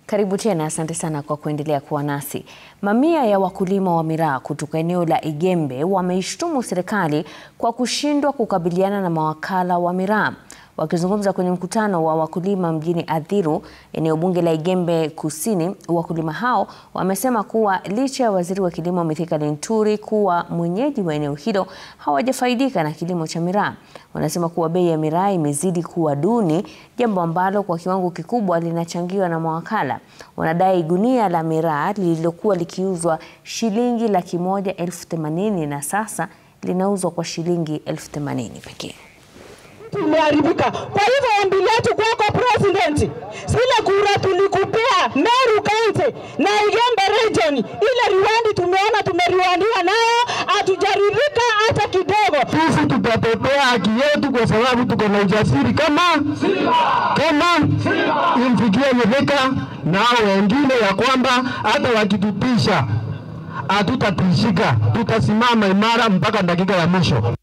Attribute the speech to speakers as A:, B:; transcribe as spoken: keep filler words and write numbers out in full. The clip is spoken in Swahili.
A: Karibu tena, asante sana kwa kuendelea kuwa nasi. Mamia ya wakulima wa miraa kutoka eneo la Igembe wameishutumu serikali kwa kushindwa kukabiliana na mawakala wa miraa. Wakizungumza kwenye mkutano wa wakulima mjini Athiru, eneo bunge la Igembe Kusini, wakulima hao wamesema kuwa licha ya waziri wa kilimo Mithika Linturi kuwa mwenyeji wa eneo hilo, hawajafaidika na kilimo cha miraa. Wanasema kuwa bei ya miraa imezidi kuwa duni, jambo ambalo kwa kiwango kikubwa linachangiwa na mawakala. Wanadai gunia la miraa lililokuwa likiuzwa shilingi laki moja elfu themanini na sasa linauzwa kwa shilingi elfu themanini pekee.
B: Tumeharibika. Kwa hivyo ombi letu kwako President, zile kura tulikupea Meru County na Igembe region, ile riwandi tumeona tumeriwandiwa nayo, hatujaridhika hata kidogo.
C: Sisi tutatetea haki yetu kwa sababu tuko na ujasiri kama kama imfikie Mithika na wengine, ya kwamba hata wakitupisha hatutatishika, tutasimama imara mpaka dakika ya mwisho.